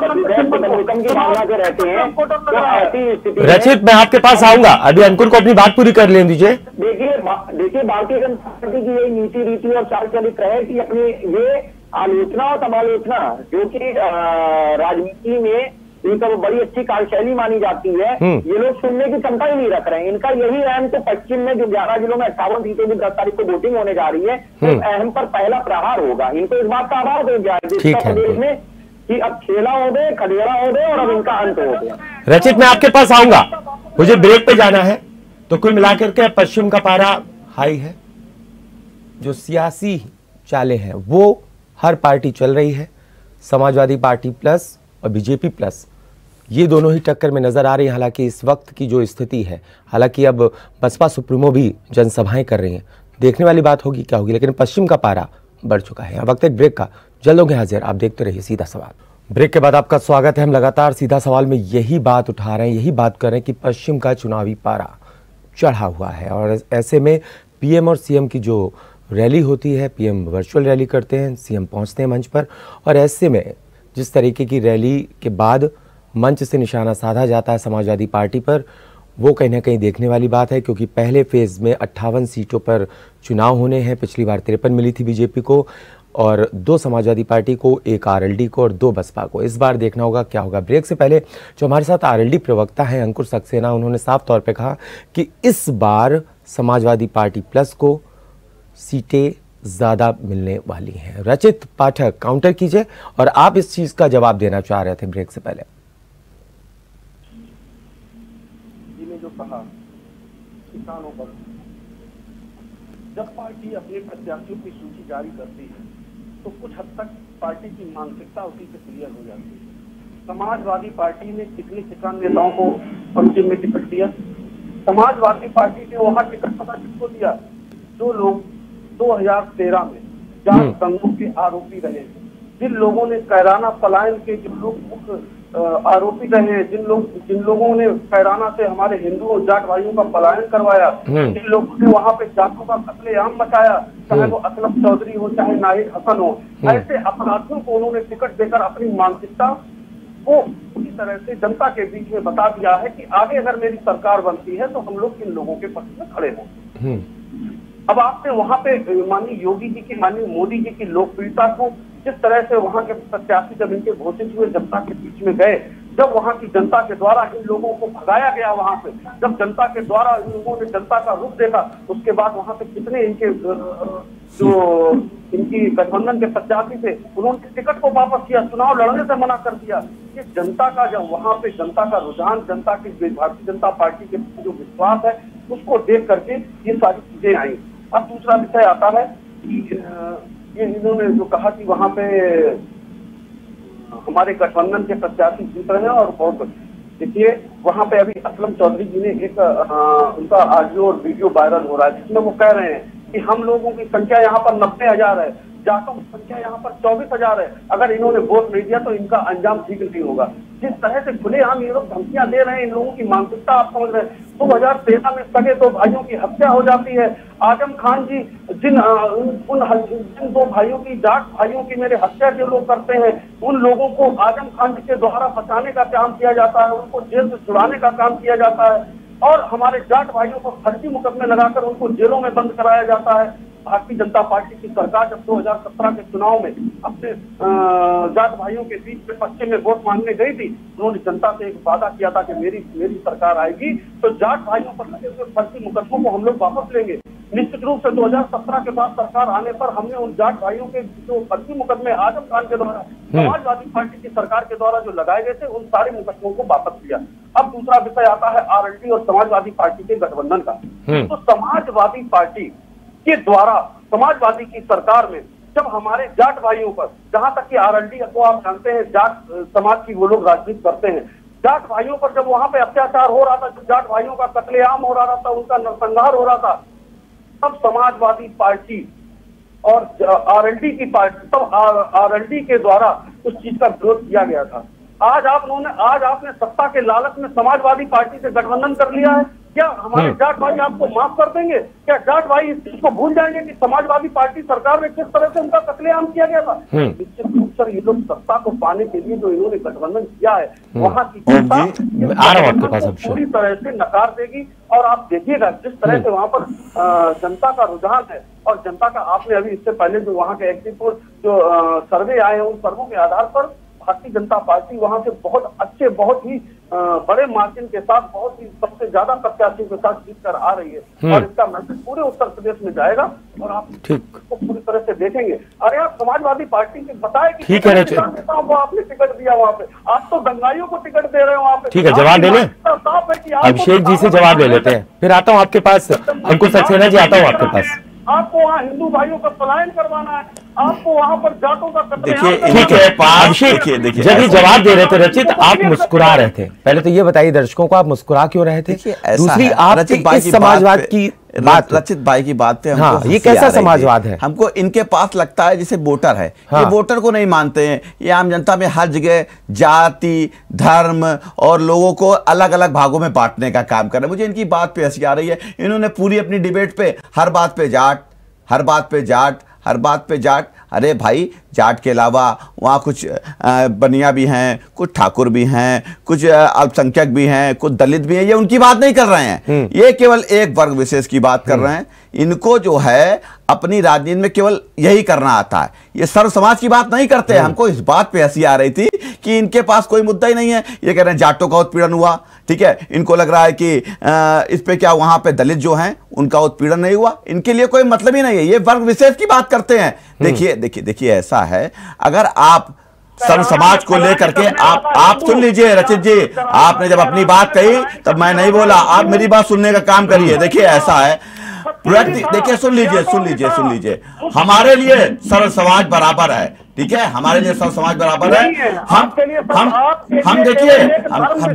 की भावना जो रहते हैं तो ऐसी स्थिति। रचित, मैं आपके पास आऊंगा, अभी अंकुर को अपनी बात पूरी कर लेने दीजिए। देखिए भारतीय जनता पार्टी की यही नीति रीति और चाल चरित्र है कि अपनी ये आलोचना और समालोचना जो कि राजनीति में इनका वो बड़ी अच्छी कार्यशैली मानी जाती है, ये लोग सुनने की क्षमता ही नहीं रख रहे हैं। इनका यही अहम तो पश्चिम में जो 11 जिलों में 58 सीटों की 10 तारीख को वोटिंग होने जा रही है, तो अहम पर पहला प्रहार होगा। इनको इस बात का आभार हो गया है उत्तर प्रदेश में कि अब खेला हो गए, खदेड़ा हो गए और अब इनका अंत हो गया। रचित, मैं आपके पास आऊंगा, मुझे ब्रेक पे जाना है। तो कुल मिलाकर के पश्चिम का पारा हाई है, जो सियासी चालें हैं वो हर पार्टी चल रही है। समाजवादी पार्टी प्लस और बीजेपी प्लस ये दोनों ही टक्कर में नजर आ रही है। हालांकि इस वक्त की जो स्थिति है, हालांकि अब बसपा सुप्रीमो भी जनसभाएं कर रही हैं, देखने वाली बात होगी क्या होगी, लेकिन पश्चिम का पारा बढ़ चुका है। वक्त एक ब्रेक का, जल्द होंगे हाजिर, आप देखते रहिए सीधा सवाल। ब्रेक के बाद आपका स्वागत है। हम लगातार सीधा सवाल में यही बात उठा रहे हैं, यही बात कर रहे हैं कि पश्चिम का चुनावी पारा चढ़ा हुआ है और ऐसे में पीएम और सीएम की जो रैली होती है, पीएम वर्चुअल रैली करते हैं, सीएम पहुंचते हैं मंच पर, और ऐसे में जिस तरीके की रैली के बाद मंच से निशाना साधा जाता है समाजवादी पार्टी पर, वो कहीं ना कहीं देखने वाली बात है। क्योंकि पहले फेज में 58 सीटों पर चुनाव होने हैं, पिछली बार 53 मिली थी बीजेपी को और 2 समाजवादी पार्टी को, 1 आरएलडी को और 2 बसपा को। इस बार देखना होगा क्या होगा। ब्रेक से पहले जो हमारे साथ आरएलडी प्रवक्ता हैं अंकुर सक्सेना, उन्होंने साफ तौर पर कहा कि इस बार समाजवादी पार्टी प्लस को सीटें ज्यादा मिलने वाली हैं। रचित पाठक काउंटर कीजिए, और आप इस चीज का जवाब देना चाह रहे थे ब्रेक से पहले। जो कहा किसानों पर, जब पार्टी अपने प्रत्याशियों की सूची जारी करती है तो कुछ हद तक पार्टी की मानसिकता उसी से क्लियर हो जाती है। समाजवादी पार्टी ने कितने किसान नेताओं को पश्चिम में टिकट दिया? समाजवादी पार्टी ने वहां टिकट पता किसको दिया? जो लोग 2013 में जाट दंगों के आरोपी रहे, जिन लोगों ने कैराना पलायन के जो लोग मुख्य आरोपी रहे, जिन लोगों ने कैराना से हमारे हिंदू और जाट भाइयों का पलायन करवाया, जिन लोगों ने वहां पे जाटों का कत्लेआम मचाया, चाहे वो असलम चौधरी हो चाहे नाहिद हसन हो, ऐसे अपराधियों को उन्होंने टिकट देकर अपनी मानसिकता को पूरी तरह से जनता के बीच में बता दिया है कि आगे अगर मेरी सरकार बनती है तो हम लोग इन लोगों के पक्ष में खड़े हों। अब आपने वहां पे माननीय योगी जी की, माननीय मोदी जी की लोकप्रियता को, जिस तरह से वहां के प्रत्याशी जब इनके घोषित हुए जनता के बीच में गए, जब वहां की जनता के द्वारा इन लोगों को भगाया गया वहां पे, जब जनता के द्वारा इन लोगों ने जनता का रुख देखा, उसके बाद वहां पे कितने इनके जो इनकी गठबंधन के प्रत्याशी थे उन्होंने टिकट को वापस किया, चुनाव लड़ने से मना कर दिया। ये जनता का जब वहां पे जनता का रुझान, जनता की भारतीय जनता पार्टी के जो विश्वास है उसको देख करके ये सारी चीजें आई। अब दूसरा विषय आता है कि ये इन्होंने जो कहा कि वहां पे हमारे गठबंधन के प्रत्याशी जीत रहे हैं, और बहुत देखिए वहां पे अभी असलम चौधरी जी ने एक उनका ऑडियो और वीडियो वायरल हो रहा है जिसमें वो कह रहे हैं कि हम लोगों की संख्या यहाँ पर 90,000 है, जाटों की संख्या यहाँ पर 24,000 है, अगर इन्होंने वोट नहीं दिया तो इनका अंजाम ठीक नहीं होगा। जिस तरह से खुलेआम ये लोग धमकियां दे रहे हैं, इन लोगों की मानसिकता आप समझ रहे हैं। 2013 में सगे दो भाइयों की हत्या हो जाती है। आजम खान जी जिन दो भाइयों की, जाट भाइयों की मेरे हत्या जो लोग करते हैं, उन लोगों को आजम खान जी के द्वारा बचाने का काम किया जाता है, उनको जेल से छुड़ाने का काम किया जाता है, और हमारे जाट भाइयों को फर्जी मुकदमे लगाकर उनको जेलों में बंद कराया जाता है। भारतीय जनता पार्टी की सरकार जब 2017 के चुनाव में अपने जाट भाइयों के बीच में पश्चिम में वोट मांगने गई थी, उन्होंने जनता से एक वादा किया था कि मेरी सरकार आएगी तो जाट भाइयों पर लगे हुए फर्जी मुकदमों को हम लोग वापस लेंगे। निश्चित रूप से 2017 के बाद सरकार आने पर हमने उन जाट भाइयों के जो फर्जी मुकदमे आजम खान के द्वारा, समाजवादी पार्टी की सरकार के द्वारा जो लगाए गए थे, उन सारे मुकदमों को वापस लिया। अब दूसरा विषय आता है आरएलडी और समाजवादी पार्टी के गठबंधन का। तो समाजवादी पार्टी के द्वारा समाजवादी की सरकार में जब हमारे जाट भाइयों पर, जहां तक कि आरएलडी को आप जानते हैं जाट समाज की वो लोग राजनीति करते हैं, जाट भाइयों पर जब वहां पे अत्याचार हो रहा था, जब जाट भाइयों का कत्लेआम हो रहा था, उनका नरसंहार हो रहा था, तब समाजवादी पार्टी और आरएलडी की पार्टी, तब आरएलडी के द्वारा उस चीज का विरोध किया गया था। आज आपने सत्ता के लालच में समाजवादी पार्टी से गठबंधन कर लिया है। क्या हमारे जाट भाई आपको माफ कर देंगे? क्या जाट भाई इस चीज को भूल जाएंगे कि समाजवादी पार्टी सरकार में किस तरह से उनका कत्लेआम किया गया था? निश्चित रूप से ये लोग सत्ता को पाने के लिए जो इन्होंने गठबंधन किया है, वहां की जनता पूरी तरह से नकार देगी। और आप देखिएगा जिस तरह से वहां पर जनता का रुझान है, और जनता का आपने अभी इससे पहले जो वहां के एग्जिट पोल जो सर्वे आए हैं, उन सर्वों के आधार पर भारतीय जनता पार्टी वहां से बहुत अच्छे, बहुत ही बड़े मार्जिन के साथ, बहुत ही सबसे ज्यादा प्रत्याशियों के साथ जीत कर आ रही है। और इसका मैसेज पूरे उत्तर प्रदेश में जाएगा और आप इसको पूरी तरह से देखेंगे। अरे आप समाजवादी पार्टी के बताए कि नेताओं को आपने टिकट दिया वहाँ पे, आज तो दंगाइयों को टिकट दे रहे हो वहाँ पे। ठीक है, जवाब दे लें, अभिषेक जी से जवाब ले लेते हैं, फिर आता हूँ आपके पास। अंकुश सक्सेना जी, आता हूँ आपके पास। आपको वहाँ हिंदू भाइयों का पलायन करवाना है, आपको वहाँ पर जाटों का देखिए, ठीक है अभिषेक, जब ये जवाब दे रहे थे रचित, आप मुस्कुरा रहे थे। पहले तो ये बताइए दर्शकों को, आप मुस्कुरा क्यों रहे थे? दूसरी, आप इस समाजवाद की बात, रचित भाई की बात पे हाँ, ये कैसा समाजवाद है? हमको इनके पास लगता है जैसे वोटर है, ये वोटर को नहीं मानते हैं। ये आम जनता में हर जगह जाति, धर्म और लोगों को अलग अलग भागों में बांटने का काम कर रहे हैं। मुझे इनकी बात पे हंसी आ रही है। इन्होंने पूरी अपनी डिबेट पे हर बात पे जाट, हर बात पे जाट, हर बात पे जाट। अरे भाई, जाट के अलावा वहाँ कुछ बनिया भी हैं, कुछ ठाकुर भी हैं, कुछ अल्पसंख्यक भी हैं, कुछ दलित भी हैं। ये उनकी बात नहीं कर रहे हैं, ये केवल एक वर्ग विशेष की बात कर रहे हैं। इनको जो है अपनी राजनीति में केवल यही करना आता है, ये सर्व समाज की बात नहीं करते हैं। हमको इस बात पे हंसी आ रही थी कि इनके पास कोई मुद्दा ही नहीं है। ये कह रहे हैं जाटों का उत्पीड़न हुआ, ठीक है, इनको लग रहा है कि इस पे क्या वहां पे दलित जो हैं उनका उत्पीड़न नहीं हुआ, इनके लिए कोई मतलब ही नहीं है, ये वर्ग विशेष की बात करते हैं। देखिए ऐसा है, अगर आप सर्व समाज को लेकर के आप सुन लीजिए रचित जी, आपने जब अपनी बात कही तब मैं नहीं बोला, आप मेरी बात सुनने का काम करिए। देखिए ऐसा है, देखिए सुन लीजिए, हमारे लिए सर्व समाज बराबर है, ठीक है, हमारे लिए सर्व समाज बराबर है। हम देखिए हम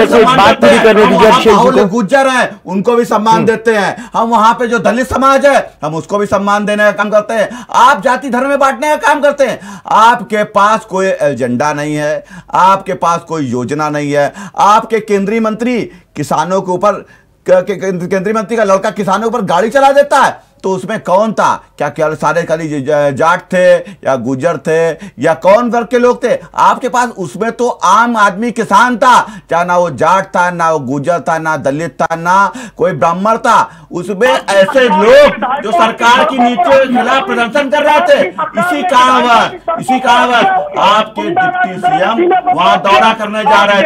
गुज्जर हैं उनको भी सम्मान देते हैं, हम वहां पे जो दलित समाज है हम उसको भी सम्मान देने का काम करते हैं, आप जाति धर्म में बांटने का काम करते हैं। आपके पास कोई एजेंडा नहीं है, आपके पास कोई योजना नहीं है। आपके केंद्रीय मंत्री किसानों के ऊपर, केंद्रीय मंत्री का लड़का किसानों के ऊपर गाड़ी चला देता है, तो उसमें कौन था? क्या सारे खाली जाट थे या गुज्जर थे या कौन वर्ग के लोग थे? आपके पास उसमें तो आम आदमी किसान था, चाहे ना वो जाट था, ना वो गुज्जर था, ना दलित था, ना कोई ब्राह्मण था। उसमें ऐसे लोग जो सरकार की नीतियों के खिलाफ प्रदर्शन कर रहे थे। इसी कारणवश आपके डिप्टी सीएम वहां दौरा करने जा रहे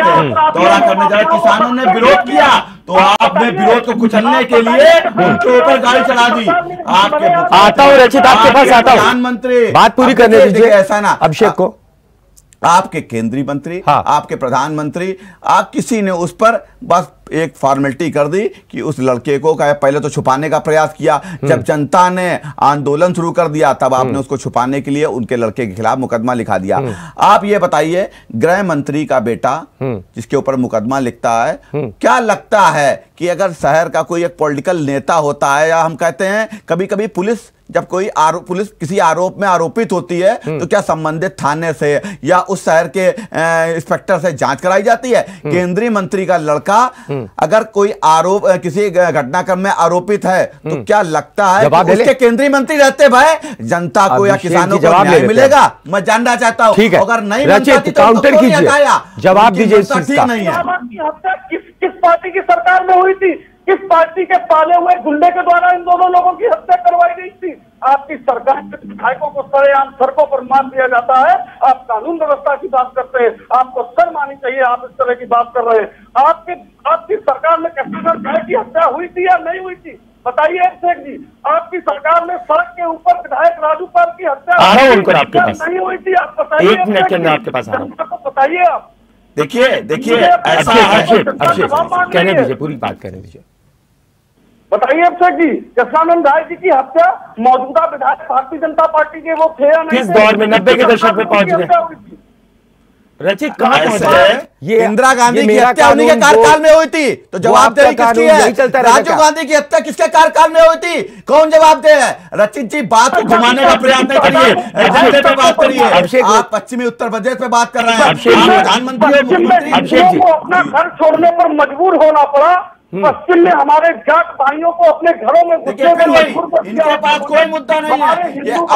थे, किसानों ने विरोध किया तो आपने विरोध को कुचलने के लिए उनके ऊपर गाड़ी चला दी। आपके आता हूँ रचित, आपके पास आता हूँ, प्रधानमंत्री बात पूरी करने दीजिए ऐसा ना अभिषेक को। आपके केंद्रीय मंत्री, आपके प्रधानमंत्री, आप किसी ने उस पर बस एक फॉर्मेलिटी कर दी कि उस लड़के को पहले तो छुपाने का प्रयास किया, जब जनता ने आंदोलन शुरू कर दिया तब आपने उसको छुपाने के लिए उनके लड़के के खिलाफ मुकदमा लिखा दिया। आप ये बताइए, गृह मंत्री का बेटा जिसके ऊपर मुकदमा लिखता है, क्या लगता है कि अगर शहर का कोई एक पॉलिटिकल नेता होता है, या हम कहते हैं कभी कभी पुलिस जब कोई पुलिस किसी आरोप में आरोपित होती है तो क्या संबंधित थाने से या उस शहर के इंस्पेक्टर से जांच कराई जाती है? केंद्रीय मंत्री का लड़का अगर कोई आरोप किसी घटनाक्रम में आरोपित है तो क्या लगता है कि उसके केंद्रीय मंत्री रहते भाई जनता को या किसानों को न्याय मिलेगा? मैं जानना चाहता हूं। अगर नहीं काउंटर कीजिए, जवाब दीजिए। ठीक नहीं है। किस पार्टी की सरकार में हुई थी? किस पार्टी के पाले हुए गुंडे के द्वारा इन दोनों लोगों की हत्या करवाई गई थी? आपकी सरकार के विधायकों को सरेआम सड़कों पर मार दिया जाता है। आप कानून व्यवस्था की बात करते हैं, आपको शर्म आनी चाहिए। आप इस तरह की बात कर रहे हैं। आपकी सरकार में कैप्टन भाई की हत्या हुई थी या नहीं हुई थी? बताइए अभिषेक जी, आपकी सरकार में सड़क के ऊपर विधायक राजू पाल की हत्या नहीं हुई थी? आप बताइए, एक मिनट के अंदर आपके पास आ रहा हूं, बताइए आप। देखिए ऐसा कहने दीजिए, पूरी बात कहने दीजिए। बताइए अभिषेक जी, कृष्णानंद राय जी की हत्या मौजूदा विधायक भारतीय जनता पार्टी के वो थे या नहीं? किस दौर में? 90 के दशक में पहुंच गए। रचित कहां पहुंचे? ये इंदिरा गांधी की हत्या उन्हीं के कार्यकाल में हुई थी, तो जवाबदेही किसकी है? राजीव गांधी की हत्या किसके कार्यकाल में हुई थी? कौन जवाबदेह है? रचित जी बात को घुमाने का प्रयास नहीं करिए, एजेंडे पे बात करिए। आप पश्चिमी उत्तर प्रदेश पे बात कर रहे हैं, प्रधानमंत्री मुख्यमंत्री को अपना घर छोड़ने पर मजबूर होना पड़ा। पश्चिम में हमारे जाट भाइयों को अपने घरों में इनके पास कोई मुद्दा नहीं है।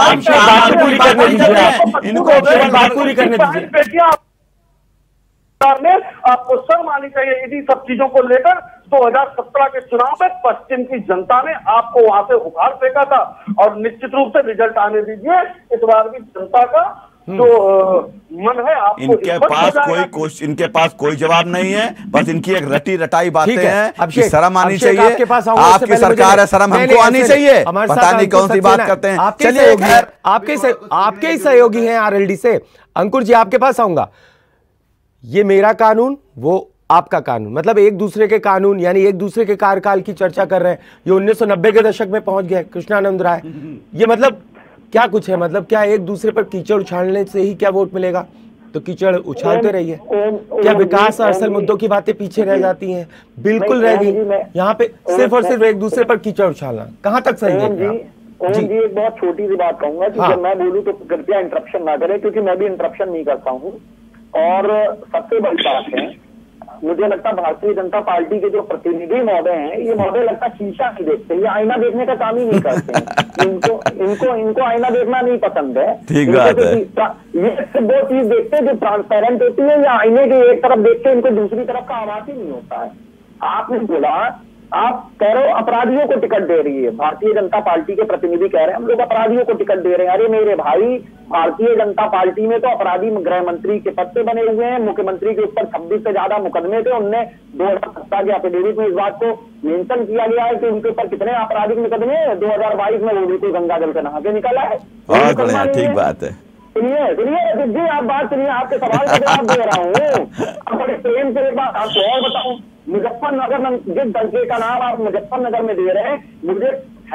इनको बात पूरी करने दीजिए। ने आपको शर्म आनी चाहिए इन्हीं सब चीजों को लेकर। 2017 के चुनाव में पश्चिम की जनता ने आपको वहां से उखाड़ फेंका था और निश्चित रूप से रिजल्ट आने दीजिए। इस बार भी जनता का जो मन है आपको इनके पास कोई जवाब नहीं है। बस इनकी एक रटी रटाई बातें हैं कि शर्म आनी चाहिए। आपकी सरकार है, शर्म हमको आनी चाहिए। पता नहीं कौन सी बात करते हैं। चलिए, आपके ही सहयोगी हैं आरएलडी से। अंकुर जी आपके पास आऊंगा। ये मेरा कानून, वो आपका कानून, मतलब एक दूसरे के कानून, यानी एक दूसरे के कार्यकाल की चर्चा कर रहे हैं। ये 1990 के दशक में पहुंच गए कृष्णानंद राय। ये मतलब क्या कुछ है? मतलब क्या एक दूसरे पर कीचड़ उछालने से ही क्या वोट मिलेगा? तो कीचड़ उछालते रहिए। क्या विकास और असल मुद्दों की बातें पीछे रह जाती हैं? बिल्कुल रहेगी। यहाँ पे सिर्फ और सिर्फ एक दूसरे पर कीचड़ उछालना कहाँ तक सही है? जी एक बहुत छोटी सी बात कहूंगा कि जब मैं बोलूं तो कृपया इंटरप्शन ना करें, क्योंकि मैं भी इंटरप्शन नहीं करता हूँ। और सबसे बड़ी बात है, मुझे लगता है भारतीय जनता पार्टी के जो प्रतिनिधि महोदय हैं, ये महोदय लगता शीशा नहीं देखते, ये आईना देखने का काम ही नहीं करते। इनको आईना देखना नहीं पसंद है। ठीक बात है। ये सिर्फ दो चीज देखते हैं जो ट्रांसपेरेंट होती है, या आईने के एक तरफ देखते हैं, इनको दूसरी तरफ का आवाज ही नहीं होता है। आपने बोला आप कह रहे हो अपराधियों को टिकट दे रही है, भारतीय जनता पार्टी के प्रतिनिधि कह रहे हैं हम लोग अपराधियों को टिकट दे रहे हैं। अरे मेरे भाई, भारतीय जनता पार्टी में तो अपराधी गृह मंत्री के पद पे बने हुए हैं, मुख्यमंत्री के ऊपर 26 से ज्यादा मुकदमे थे। उनने 2017 के एफिडेविट में इस बात को मेंशन किया गया है कि उनके ऊपर कितने आपराधिक मुकदमे 2022 में वो बिल्कुल गंगा जल के नहा के निकला है। ठीक बात है। सुनिए जी, आप बात सुनिए, आपके सवाल का जवाब दे रहा हूँ। अब बड़े प्रेम से एक बात आपको और बताऊं, मुजफ्फरनगर में जिस दर्जे का नाम आप मुजफ्फरनगर में दे रहे हैं, मुझे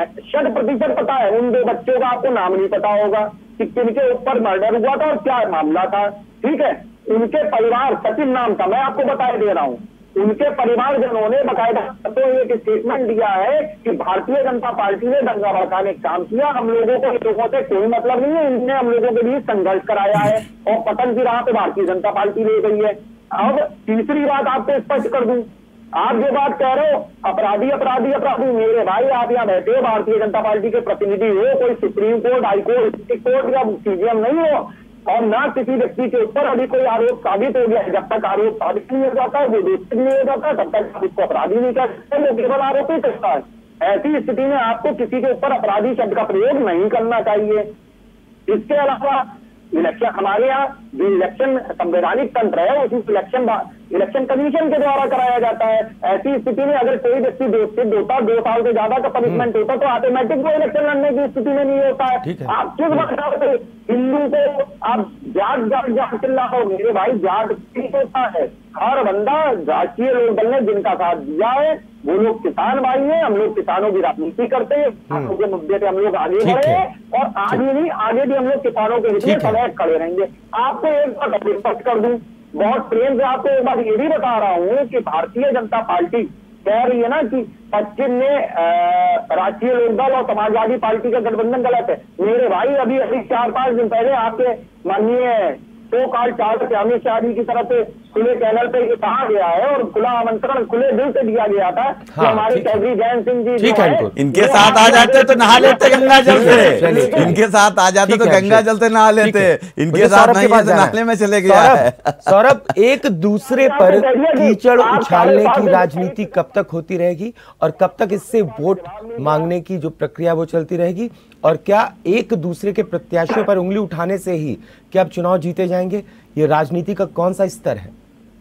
100% पता है। उन 2 बच्चों का आपको नाम नहीं पता होगा कि किनके ऊपर मर्डर हुआ था और क्या मामला था, ठीक है। उनके परिवार, सचिन नाम था, मैं आपको बताए दे रहा हूँ, उनके परिवारजनों ने बाकायदा तो एक स्टेटमेंट दिया है कि भारतीय जनता पार्टी ने दंगा भड़काने का काम किया, हम लोगों को लोगों से कोई मतलब नहीं है, इनने हम लोगों के लिए संघर्ष कराया है और पतन की राह पे भारतीय जनता पार्टी ले गई है। अब तीसरी बात आपको स्पष्ट कर दूं, आप जो बात कह रहे हो अपराधी अपराधी अपराधी, मेरे भाई आप यहाँ बैठे हो, भारतीय जनता पार्टी के प्रतिनिधि हो, कोई supreme court, high court, district court या सीजीएम नहीं हो, और ना किसी व्यक्ति के ऊपर अभी कोई आरोप साबित हो गया है। जब तक आरोप साबित नहीं हो जाता है, वो दोषी नहीं हो जाता, तब तक उसको अपराधी नहीं कर सकते, वो केवल आरोपी करता है। ऐसी स्थिति में आपको किसी के ऊपर अपराधी शब्द का प्रयोग नहीं करना चाहिए। इसके अलावा इलेक्शन, हमारे यहाँ जो इलेक्शन संवैधानिक तंत्र है उसी इलेक्शन कमीशन के द्वारा कराया जाता है। ऐसी स्थिति में अगर कोई व्यक्ति दोषित होता, 2 साल से ज्यादा का पनिशमेंट होता, तो ऑटोमेटिक वो इलेक्शन लड़ने की स्थिति में नहीं होता है। आप किस बात से हिंदू को आप जाट जाट जाट चिल्ला हो, मेरे भाई जाट ठीक होता है, हर बंदा राष्ट्रीय लोकदल ने जिनका साथ दिया है वो लोग किसान भाई हैं, हम लोग किसानों की राजनीति करते हैं, किसानों के मुद्दे पे हम लोग आगे बढ़े और आगे नहीं आगे भी हम लोग किसानों के हित में सदैव खड़े रहेंगे। आपको एक बात स्पष्ट कर दूं, बहुत प्रेम से आपको एक बात ये भी बता रहा हूँ कि भारतीय जनता पार्टी कह रही है ना कि पश्चिम में राष्ट्रीय लोकदल और समाजवादी पार्टी का गठबंधन गलत है। मेरे भाई अभी 4-5 दिन पहले आपके माननीय तो काल चालक अमित शाह जी की तरफ से खुले चैनल पे ये कहा गया है और खुला आमंत्रण खुले दिल से दिया गया था कि हमारे चौधरी जयंत सिंह जी ठीक है, इनके साथ आ जाते तो नहा लेते गंगा जल से, इनके साथ आ जाते तो गंगा जल से नहा लेते, इनके साथ नहीं है तो नहाने में चले गया है। सौरभ, एक दूसरे पर कीचड़ उछालने की राजनीति कब तक होती रहेगी और कब तक इससे वोट मांगने की जो प्रक्रिया वो चलती रहेगी, और क्या एक दूसरे के प्रत्याशियों पर उंगली उठाने से ही क्या अब चुनाव जीते जाएंगे? ये राजनीति का कौन सा स्तर है?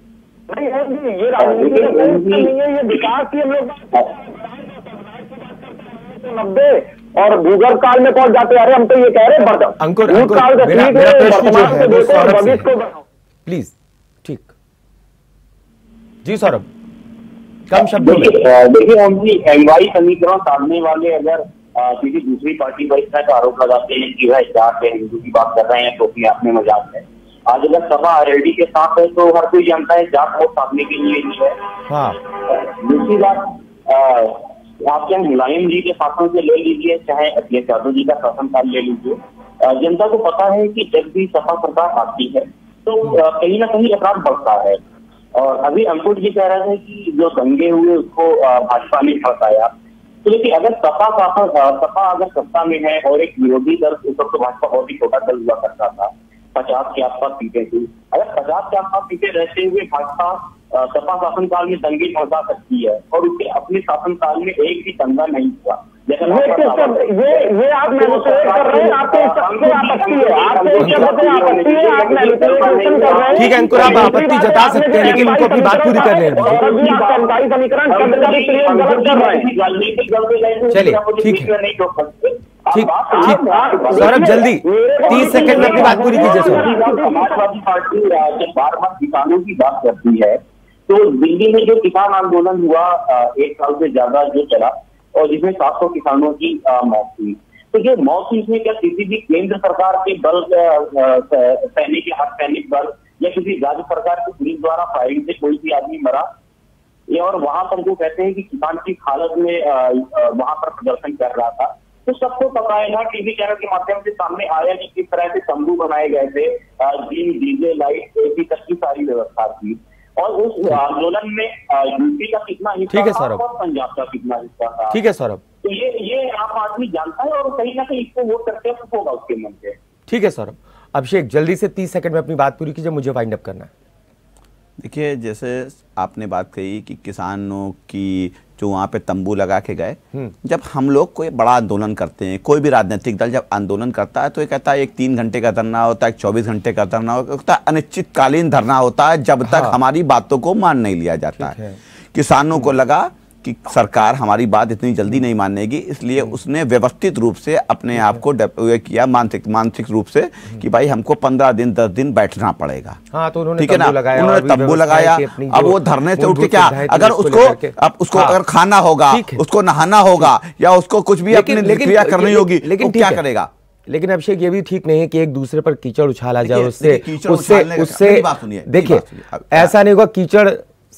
नहीं है, ये राजनीति का कोई स्तर नहीं है, ये विकास की हम लोग 90 और भूगर्भ काल में पहुंच जाते। अरे हम तो ये कह रहे हैं अंकुर, मेरा प्रश्न जो है वो सौरभ से प्लीज। ठीक जी सौरभ, कम शब्दों में। देखिए हम जी एमवाई समीकरण साधने वाले अगर किसी दूसरी पार्टी पर इस तरह का आरोप लगाते हैं कि वह जाट है, हिंदू की बात कर रहे हैं, तो अपने आप में मजाक है। आज अगर सपा आरएलडी के साथ है तो हर कोई जानता है जाट वोट साधने के लिए ही है। दूसरी बात, आप चाहे मुलायम जी के शासन से ले लीजिए, चाहे अखिलेश यादव जी का शासनकाल ले लीजिए, जनता को पता है कि जब भी सपा सरकार आती है तो कहीं ना कहीं अपराध बढ़ता है। और अभी अंकुर जी कह रहे थे कि जो दंगे हुए उसको भाजपा ने भड़काया, तो देखिए अगर सपा अगर सत्ता में है और एक विरोधी दल उस वक्त तो भाजपा बहुत ही छोटा दल हुआ करता था, 50 के आसपास सीटें थी, अगर 50 के आसपास सीटें रहते हुए भाजपा सपा शासनकाल में दंगे भड़का सकती है और उसके अपने शासनकाल में एक भी दंगा नहीं हुआ। ये आप मैनिपुलेट कर रहे हैं, आपको सबसे आपत्ति है, आपको आपत्ति है, आप मैनिपुलेशन कर रहे हैं। ठीक है अंकुर, आप आपत्ति जता सकते हैं लेकिन उनको अपनी बात पूरी कर लें। चलिए ठीक है, ठीक सौरभ जल्दी 30 सेकंड में अपनी बात पूरी कीजिए। समाजवादी पार्टी जब बार बार किसानों की बात करती है तो दिल्ली में जो किसान आंदोलन हुआ 1 साल से ज्यादा जो चला और जिसमें 700 किसानों की मौत हुई, तो जो मौत हुई इसमें क्या किसी भी केंद्र सरकार के बल, सैनिक या अर्धसैनिक बल या किसी राज्य सरकार की पुलिस द्वारा फायरिंग से कोई भी आदमी मरा? ये और वहां पर जो कहते हैं कि किसान की हालत में वहां पर प्रदर्शन कर रहा था, तो सबको पता है ना, टीवी चैनल के माध्यम से सामने आया कि किस तरह से तंबू बनाए गए थे, जिम, डीजे, लाइट, एसी तक की सारी व्यवस्था थी। और उस आंदोलन में यूपी का कितना हिस्सा था और पंजाब का कितना हिस्सा था। ठीक है सौरभ, तो ये आम आदमी जानता है और कहीं ना कहीं इसको वोट करके होगा उसके मन से। ठीक है सौरभ। अभिषेक जल्दी से 30 सेकंड में अपनी बात पूरी कीजिए, मुझे वाइंड अप करना है। देखिए, जैसे आपने बात कही कि किसानों की जो वहाँ पे तंबू लगा के गए। जब हम लोग कोई बड़ा आंदोलन करते हैं, कोई भी राजनीतिक दल जब आंदोलन करता है तो ये कहता है एक 3 घंटे का धरना होता है, एक 24 घंटे का धरना होता है, अनिश्चितकालीन धरना होता है जब तक हमारी बातों को मान नहीं लिया जाता है। किसानों को लगा कि सरकार हमारी बात इतनी जल्दी नहीं मानेगी, इसलिए उसने व्यवस्थित रूप से अपने आप को किया मानसिक रूप से कि भाई हमको 15 दिन 10 दिन बैठना पड़ेगा। हाँ, तो उन्होंने ठीक है ना, उन्होंने तंबू लगाया। अब वो धरने से उठ के क्या, अगर उसको अगर खाना होगा, उसको नहाना होगा या उसको कुछ भी अपनी क्रिया करनी होगी, लेकिन क्या करेगा? लेकिन अभिषेक ये भी ठीक नहीं है कि एक दूसरे पर कीचड़ उछाला जाए, उससे देखिए ऐसा नहीं होगा। कीचड़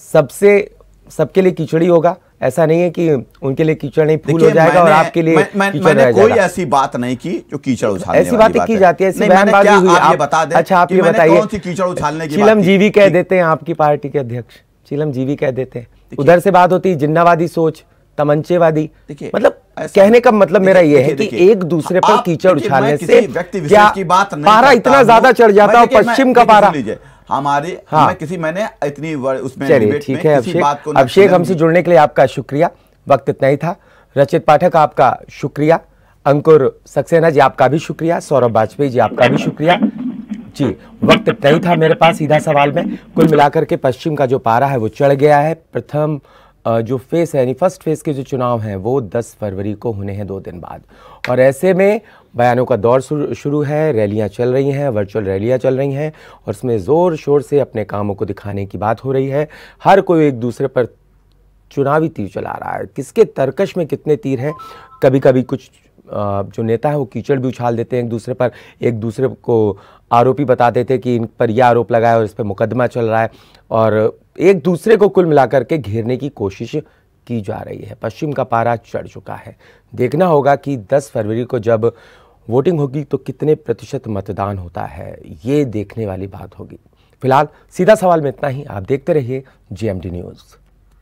सबके लिए कीचड़ी होगा, ऐसा नहीं है कि उनके लिए कीचड़ नहीं फूल हो जाएगा और आपके लिए मैंने कोई ऐसी बात नहीं की जो कीचड़ उछालने ऐसी बातें की जाती है, ऐसी बयानबाजी हुई। आप बता दें। अच्छा, आप ये बताइए, कीचड़ उछालने की चिलम जीवी कह देते हैं आपकी पार्टी के अध्यक्ष, चिलम जीवी कह देते हैं। उधर से बात होती है जिन्नावादी सोच, तमंचेवादी, मतलब कहने का मतलब मेरा ये है कि एक दूसरे पर कीचड़ उछालने से क्या पारा इतना ज्यादा चढ़ जाता है, पश्चिम का पारा हमारे। हाँ, मैंने इतनी उसमें चलिए ठीक है अभिषेक, हमसे जुड़ने के लिए आपका शुक्रिया। वक्त इतना ही था। रचित पाठक आपका शुक्रिया, अंकुर सक्सेना जी आपका भी शुक्रिया, सौरभ वाजपेयी जी आपका भी शुक्रिया जी। वक्त इतना ही था मेरे पास सीधा सवाल में। कुल मिलाकर के पश्चिम का जो पारा है वो चढ़ गया है। प्रथम जो फेस है यानी फर्स्ट फेज के जो चुनाव हैं वो 10 फरवरी को होने हैं 2 दिन बाद, और ऐसे में बयानों का दौर शुरू है, रैलियां चल रही हैं, वर्चुअल रैलियां चल रही हैं और उसमें ज़ोर शोर से अपने कामों को दिखाने की बात हो रही है। हर कोई एक दूसरे पर चुनावी तीर चला रहा है। किसके तरकश में कितने तीर हैं, कभी कभी कुछ जो नेता है वो कीचड़ भी उछाल देते हैं एक दूसरे पर, एक दूसरे को आरोपी बता देते हैं कि इन पर यह आरोप लगाया और इस पर मुकदमा चल रहा है, और एक दूसरे को कुल मिलाकर के घेरने की कोशिश की जा रही है। पश्चिम का पारा चढ़ चुका है। देखना होगा कि 10 फरवरी को जब वोटिंग होगी तो कितने प्रतिशत मतदान होता है, ये देखने वाली बात होगी। फिलहाल सीधा सवाल में इतना ही। आप देखते रहिए GMT न्यूज़।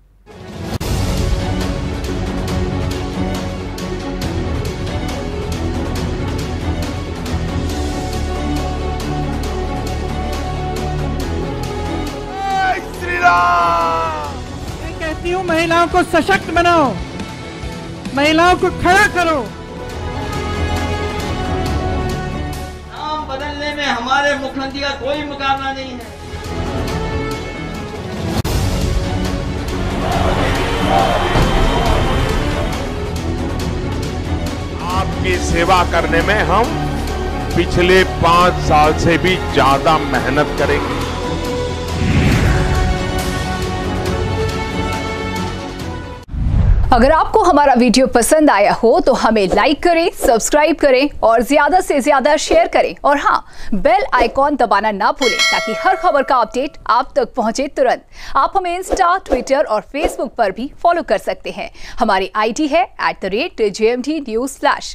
मैं कहती हूँ महिलाओं को सशक्त बनाओ, महिलाओं को खड़ा करो। नाम बदलने में हमारे मुख्यमंत्री का कोई मुकाबला नहीं है। आपकी सेवा करने में हम पिछले 5 साल से भी ज्यादा मेहनत करेंगे। अगर आपको हमारा वीडियो पसंद आया हो तो हमें लाइक करें, सब्सक्राइब करें और ज्यादा से ज्यादा शेयर करें, और हाँ, बेल आइकॉन दबाना ना भूलें ताकि हर खबर का अपडेट आप तक पहुंचे तुरंत। आप हमें इंस्टा, ट्विटर और फेसबुक पर भी फॉलो कर सकते हैं। हमारी ID है @GMT News।